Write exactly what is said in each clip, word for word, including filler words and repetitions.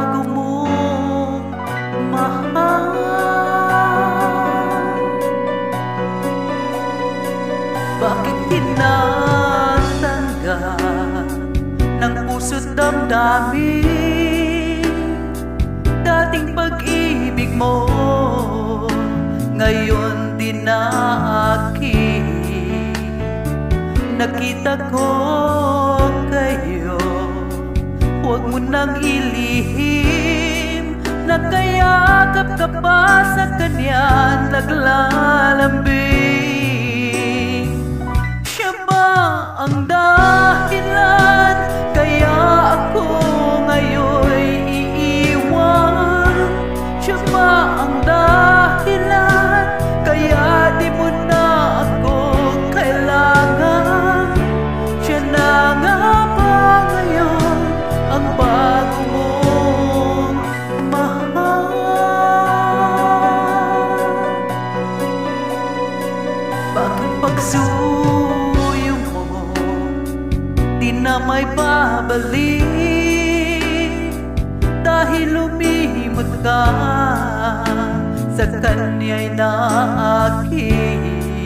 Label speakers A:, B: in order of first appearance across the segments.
A: bago mong mahal. Bakit tinatanggal ng puso't damdamin dating pag-ibig mo, ngayon din na akin. Nakita ko kayo, huwag mo nang ilihim. Nakayakap ka pa sa kanyan, naglalambing. Siya ba ang dahilan kaya ako ngayon'y iiwan? Siya ba ang dahilan kaya di mo na ako kailangan? Siya na nga ba ngayon ang bago mong mahal? Bakit pagsuyo mo di na may babalik? Dahil lumimot ka sa kanya'y naakin.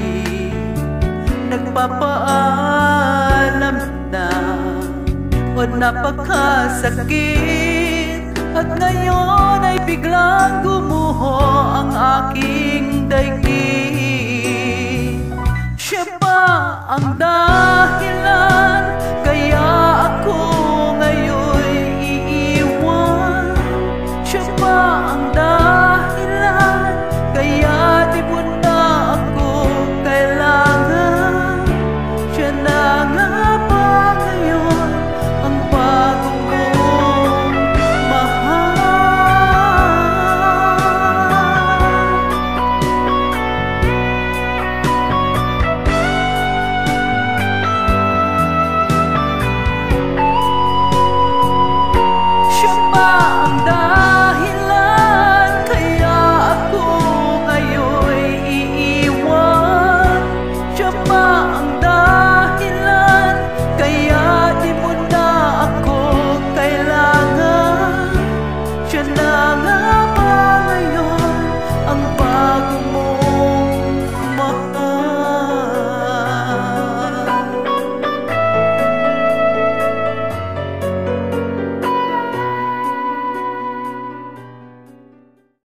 A: Nagpapaalam na o napakasakit, at ngayon ay biglang gumuho ang aking daigdig. Siya ba ang dahilan kaya ako ngayon'y iiwan? Siya ba ang dahilan kaya di mo na ako kailangan? Siya na nga ba ngayon ang bago mong mahal? Siya ba ang dahilan kaya ako ngayon'y iiwan? Siya ba ang dahilan kaya di mo na ako kailangan? Siya na nga